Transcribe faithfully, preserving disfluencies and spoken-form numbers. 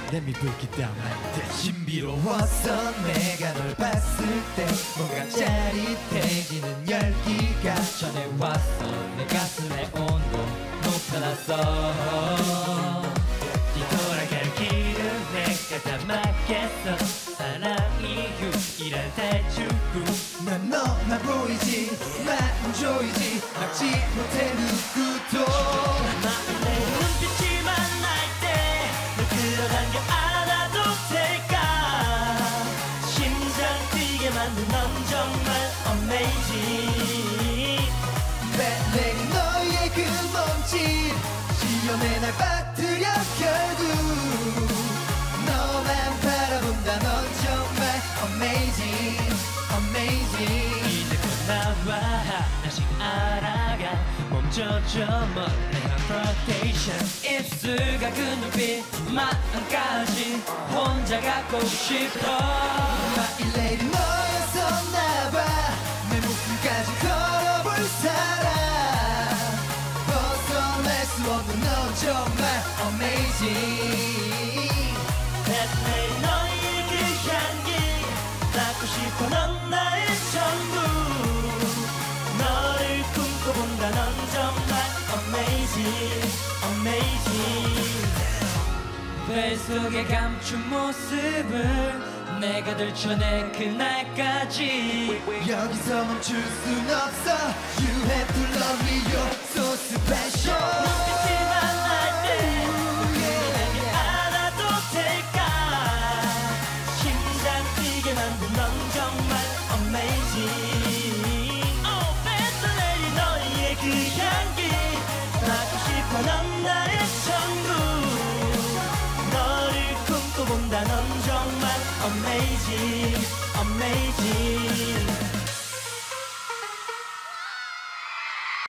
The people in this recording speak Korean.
Let me break it down like this. 신비로웠어 내가 널 봤을 때 뭔가 짜릿해지는 열기가 전해왔어 내 가슴의 온도 높여놨어 뒤돌아갈 길은 내가 다 막겠어 사랑이 유일한 탈출구 난 너만 보이지 마음 조이지 막지 못해 누구도 내 눈빛이 만날 때 널 끌어당겨 안아도 될까 심장 뛰게 만든 넌 정말 어메이징 내린 너의 그 몸짓 시련에 날 빠뜨려 결국 너만 바라본다 넌 정말 어메이징 어메이징 이제 곧 나와 하나씩 알아가 멈춰줘 멀리 confrontation 입술과 그 눈빛 마음까지 혼자 갖고 싶어 My lady 너였었나봐 내 목숨까지 걸어볼 사람 벗어날 수 없는 넌 정말 amazing 내 너의 그 향기 맡고 싶어 넌 나의 전부 너를 꿈꿔본다 넌 정말 amazing amazing 뱃속에 감춘 모습을 내가 들춰낸 그날까지 여기서 멈출 순 없어 You have to love me you're so special 눈빛이 만날 때 그녀에게 안아도 될까 심장 뛰게 만든 넌 정말 amazing Oh better lady 너의 그 향기 맡고 싶어 넌 나의 전부 너를 꿈꿔본다 넌 정말 amazing amazing